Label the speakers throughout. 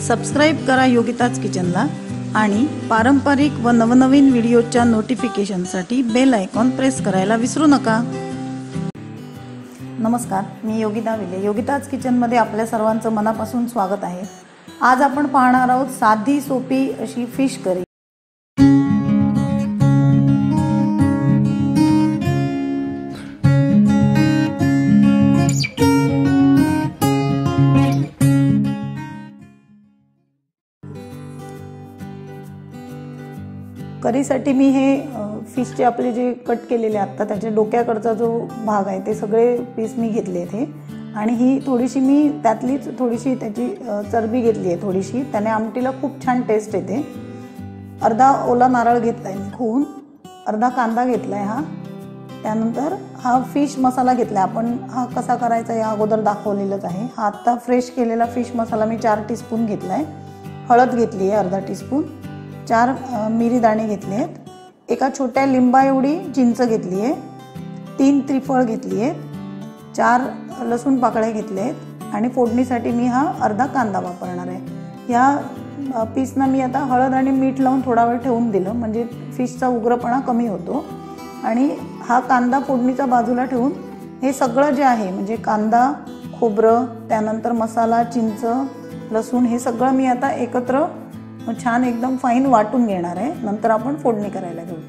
Speaker 1: Subscribe करा योगिताज किचनला आणि पारंपरिक व नवनवीन व्हिडिओच्या नोटिफिकेशनसाठी बेल आयकॉन प्रेस करायला विसरू नका। नमस्कार, मी योगिता विले। योगिताज किचनमध्ये आपल्या सर्वांचं मनापासून स्वागत आहे। आज आपण पाहणार आहोत साधी सोपी अशी फिश करी। करीसाठी मी हे फिशचे आपले जे कट केलेले आता त्याच्या डोक्याकडचा जो भाग आहे ते सगळे पीस मी घेतले थे आणि ही थोडीशी मी त्यातलीच थोडीशी त्याची चरबी घेतली आहे थोडीशी, त्याने आमटीला खूप छान टेस्ट येते। अर्धा ओला नारळ घेतलाय मी खून, अर्धा कांदा घेतलाय हा, त्यानंतर हा फिश मसाला घेतलाय। आपण हा कसा करायचा या अगोदर दाखवलेलाच आहे। हा आता फ्रेश केलेला फिश मसाला मी 4 टीस्पून घेतलाय। हळद घेतली आहे अर्धा टीस्पून, 4 मिरी दाणे घेतले आहेत, एका छोट्या लिंबा एवढी चिंच घेतली आहे, 3 त्रिफळ घेतली आहेत, 4 लसूण पाकळ्या घेतले आहेत आणि फोडणीसाठी मी हा अर्धा कांदा वापरणार आहे। या पीसना मी आता हळद आणि मीठ लावून थोडा वेळ ठेवून दिलं म्हणजे फिशचा उग्रपणा कमी होतो। आणि हा कांदा फोडणीचा बाजूला ठेवून हे सगळं जे आहे म्हणजे कांदा, खोबरं, त्यानंतर मसाला, चिंच, लसूण हे सगळं मी आता एकत्र छान एकदम फाईन वाटून घेणार आहे। नंतर आपण फोडणी करायला घेऊ।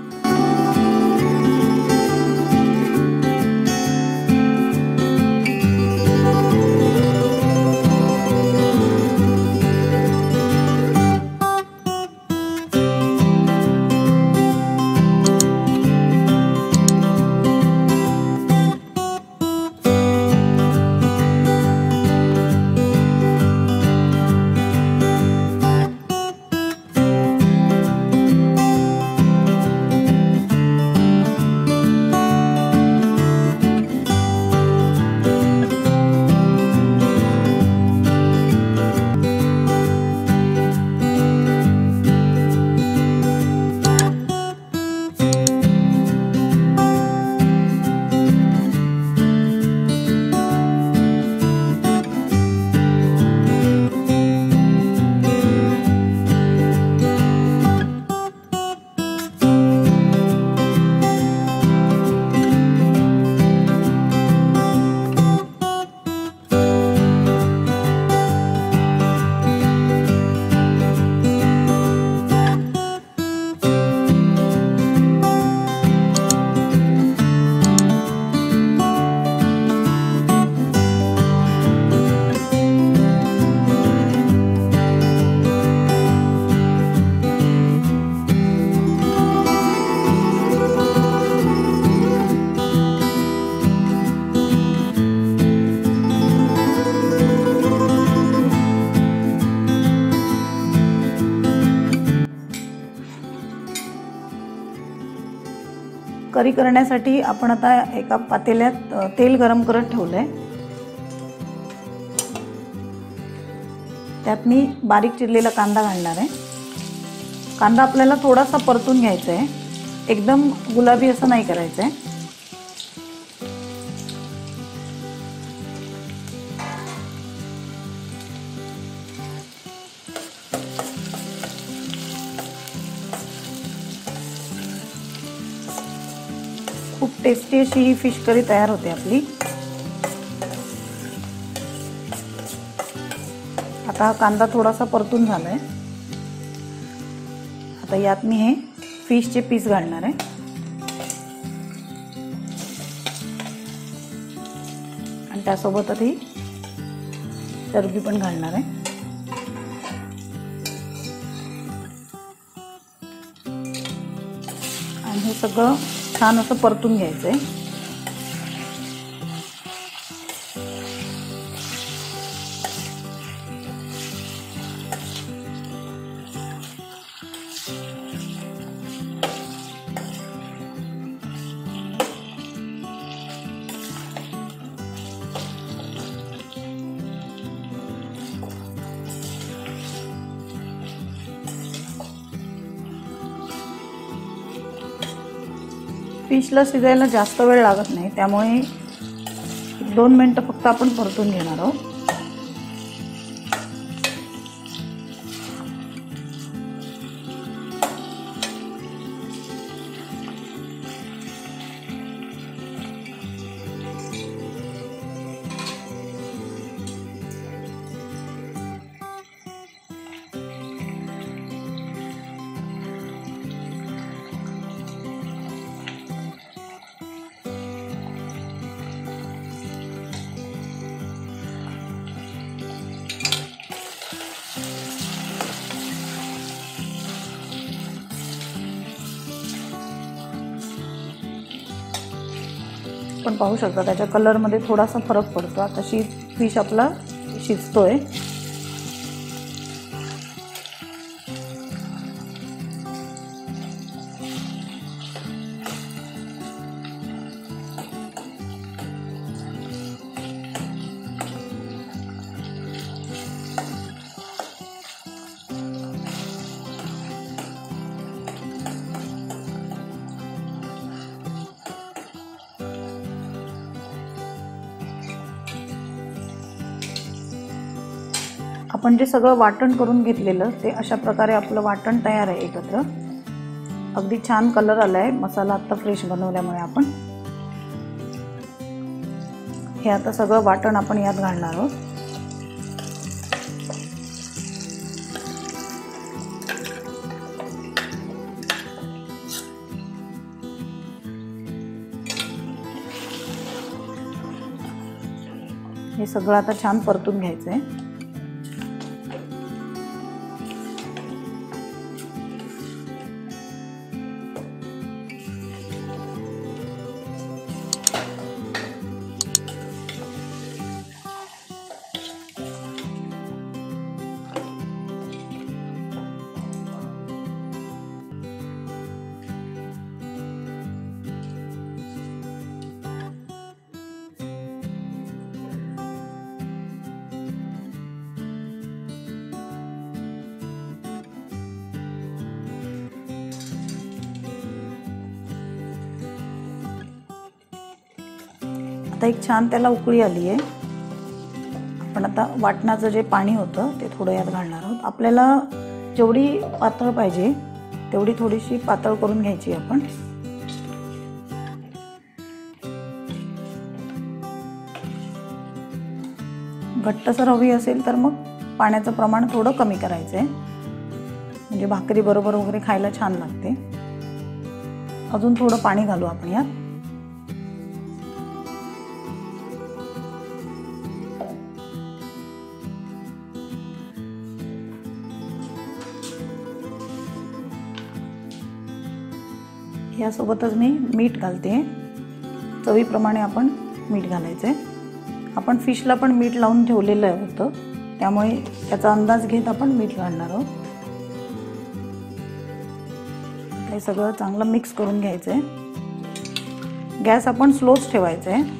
Speaker 1: करी करण्यासाठी आपण आता एका पातेल्यात तेल गरम करत ठेवलंय। त्यात मी बारीक चिरलेला कांदा घालणार आहे। कांदा आपल्याला थोडासा परतून घ्यायचा आहे, एकदम गुलाबी असं नाही करायचं आहे। खूप टेस्टी अशी ही फिश करी तयार होते आपली। आता हा कांदा थोडासा परतून झालाय। आता यात मी हे फिशचे पीस घालणार आहे आणि त्यासोबतच ही चरबी पण घालणार आहे। आणि हे सगळं छान असं परतून घ्यायचंय। फिशला शिजायला जास्त वेळ लागत नाही, त्यामुळे 2 मिनिटं फक्त आपण परतून घेणार आहोत। आपण पाहू शकता त्याच्या कलरमध्ये थोडासा फरक पडतो। आता फिश आपला शिजतोय। आपण जे सगळं वाटण करून घेतलेलं ते अशा प्रकारे आपलं वाटण तयार आहे एकत्र। अगदी छान कलर आलाय मसाला आता फ्रेश बनवल्यामुळे आपण। हे आता सगळं वाटण आपण यात घालणार आहोत। हे सगळं आता छान परतून घ्यायचंय। आता एक छान त्याला उकळी आली आहे। आपण आता वाटणाचं जे पाणी होतं ते थोडं यात घालणार आहोत। आपल्याला जेवढी पातळ पाहिजे तेवढी थोडीशी पातळ करून घ्यायची आपण। घट्टसर हवी असेल तर मग पाण्याचं प्रमाण थोडं कमी करायचं आहे, म्हणजे भाकरी बरोबर वगैरे खायला छान लागते। अजून थोडं पाणी घालू आपण यात। यासोबतच मी मीठ घालते। चवीप्रमाणे आपण मीठ घालायचंय। आपण फिशला पण मीठ लावून ठेवलेलं होतं, त्यामुळे त्याचा अंदाज घेत आपण मीठ घालणार आहोत। हे सगळं चांगलं मिक्स करून घ्यायचंय। गॅस आपण स्लोच ठेवायचा आहे।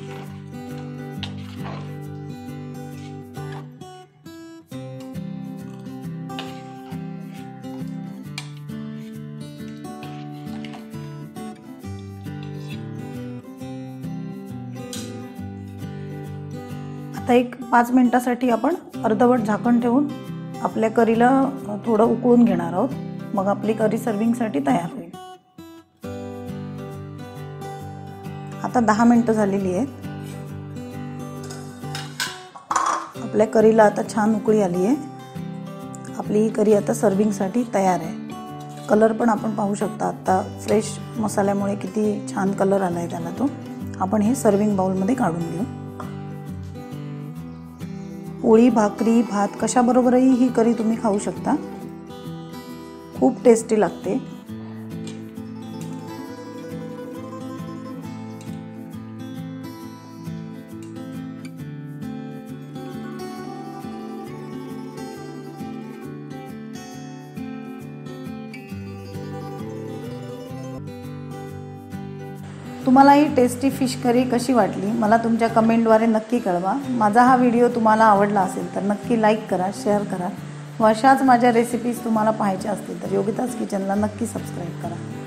Speaker 1: आता एक 5 मिनिटासाठी आपण अर्धवट झाकण ठेवून आपल्या करीला थोडं उकळून घेणार आहोत। मग आपली करी सर्विंगसाठी तयार होईल। आता 10 मिनिटं झालेली आहेत। आपल्या करीला आता छान उकळी आली आहे। आपली ही करी आता सर्विंगसाठी तयार आहे। कलर पण आपण पाहू शकता, आता फ्रेश मसाल्यामुळे किती छान कलर आलाय त्याला तो। आपण हे सर्विंग बाउलमध्ये काढून घेऊ। पोळी, भाकरी, भात कशाबरोबरही ही करी तुम्ही खाऊ शकता। खूप टेस्टी लागते। तुम्हाला ही टेस्टी फिश करी कशी वाटली मला तुमच्या कमेंटद्वारे नक्की कळवा। माझा हा व्हिडिओ तुम्हाला आवडला असेल तर नक्की लाईक करा, शेअर करा व अशाच माझ्या रेसिपीज तुम्हाला पाहायच्या असतील तर योगिताज किचनला नक्की सबस्क्राईब करा।